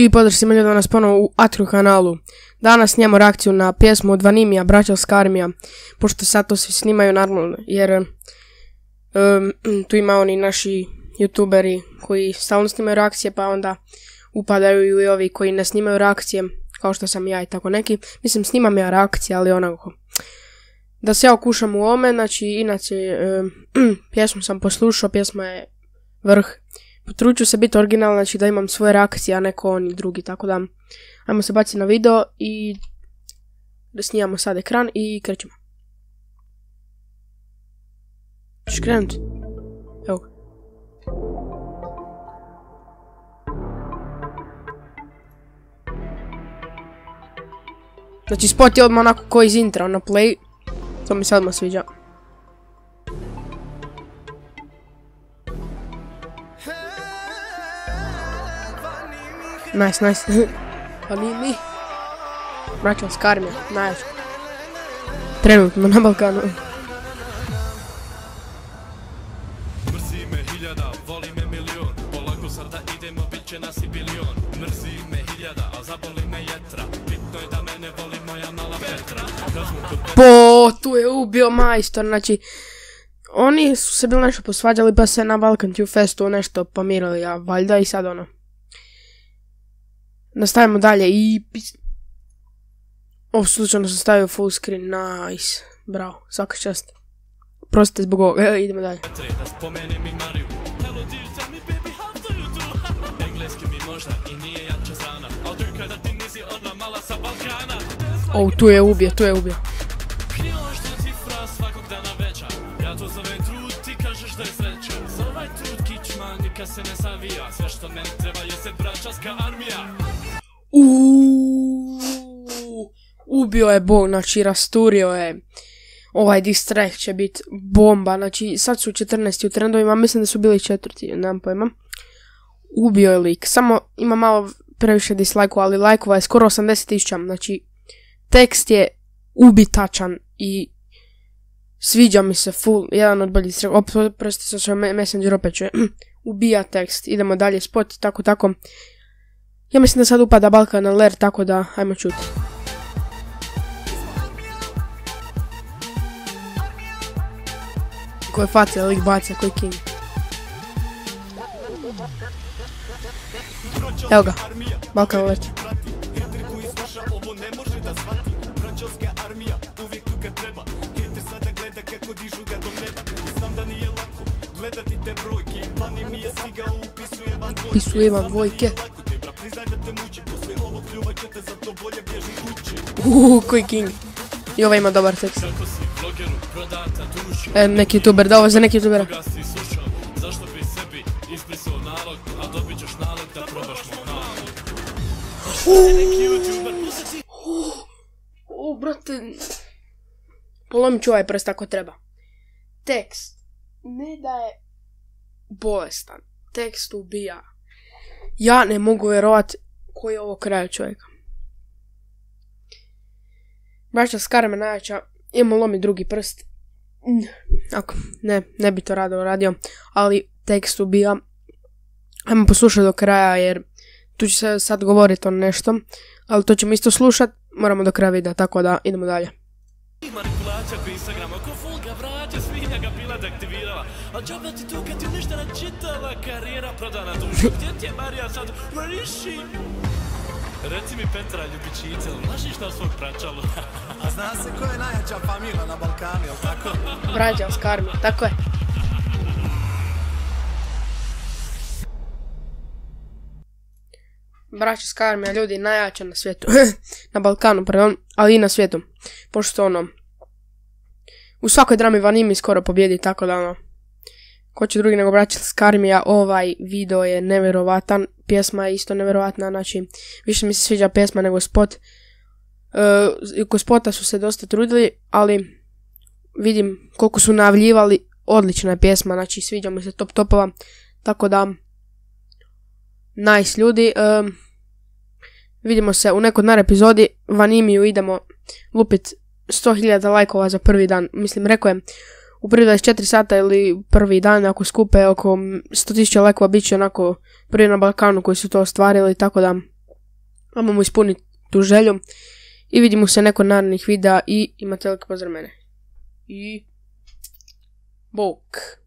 I pozdrav svima ljudima nas ponovo u Atriju kanalu. Danas snijamo reakciju na pjesmu od Vanimija, Braćalska armija. Pošto sad to svi snimaju normalno, jer tu ima oni naši youtuberi koji stalno snimaju reakcije, pa onda upadaju i ovi koji ne snimaju reakcije, kao što sam ja i tako neki. Mislim, snimam ja reakcije, ali onako da se ja okušam u ovome. Znači, inače, pjesmu sam poslušao, pjesma je vrh. Potrudit ću se biti originalna, znači da imam svoje reakcije, a ne ko oni drugi, tako da ajmo se baciti na video i da snimamo sad ekran i krećemo. Ćeš krenuti? Evo ga. Znači spot je odmah onako ko iz intra, na play. To mi se odmah sviđa. Nice. Vanimi. Braćalska armija, najjača. Trenutno na Balkanu. Mrzi me hiljada, voli me milion. Polako sada idemo, bit će nas i bilion. Mrzi me hiljada, a zaboli me jetra. Bitno je da mene voli moja mala Petra. Tu je ubio majstor, znači oni su se bili nešto posvađali, pa se na Balkan Tube Festu nešto pomirili, a valjda i sad ono. Nastavimo dalje i... slučajno sam stavio full screen, nice, bravo, svaka čast. Prostite zbog ovoga, idemo dalje. Tu je ubio. Ubio je Bog, znači rasturio je. Ovaj diss track će biti bomba, znači sad su 14 u trendovima, mislim da su bili 4, nemam pojma. Ubio je lik, samo ima malo previše dislike-ova, ali lajkova je skoro 80.000, znači tekst je ubitačan i sviđa mi se full, jedan od boljih track, prosto se Messenger opet čuje, ubija tekst, idemo dalje, spot, tako. Ja mislim da sad upada Balkan Alert, tako da ajmo čuti. Koje facija lik baca, koji king. Evo ga, Balkan Alert. Upisuje vam dvojke. Koji king. I ovaj ima dobar tekst. Neki youtuber, da ovo za neki youtubera. Brate. Polomit ću ovaj prst ako treba. Tekst. Ne da je bolestan. Tekst ubija. Ja ne mogu vjerovat koji je ovo kraj čovjeka. Braćalska armija najjača. Idemo lomit drugi prst. Ako, ne bi to radio, ali tekst ubija. Ajmo poslušati do kraja, jer tu će se sad govoriti o nešto, ali to ćemo isto slušat, moramo do kraja videa, tako da idemo dalje. Manipulacija ko Instagrama, ko fulga vraća, svinja ga bila deaktivirala. A džaba ti tu kad ti ništa načitala, karijera prodana dušu. Gdje ti je Marija sad? Mariši! Reci mi Petra, ljubičice, lažiš na svog pračalu? A zna se ko je najjača familija na Balkanu, jel tako? Braćalska armija, tako je. Braćalska armija, ljudi, najjača na svijetu. Na Balkanu, pardon, ali i na svijetu. Pošto ono, u svakoj drami Vanimi skoro pobjedi, tako da ono, ko će drugi nego Braćalska armija. Ovaj video je nevjerovatan, pjesma je isto nevjerovatna, znači više mi se sviđa pjesma nego spot. Kod spota su se dosta trudili, ali vidim koliko su najavljivali, odlična je pjesma, znači sviđa mi se topova, tako da nice ljudi. Vidimo se u nekoj narednoj epizodi. Vanimiju idemo lupit 100.000 lajkova za prvi dan, mislim rekao je u prvi 24 sata ili prvi dan, ako skupe oko 100.000 lajkova, bit će onako prvi na Balkanu koji su to ostvarili, tako da Ajmo mu ispuniti tu želju. I vidimo se neko narednih videa i imate veliki pozdrav mene. I... Bok.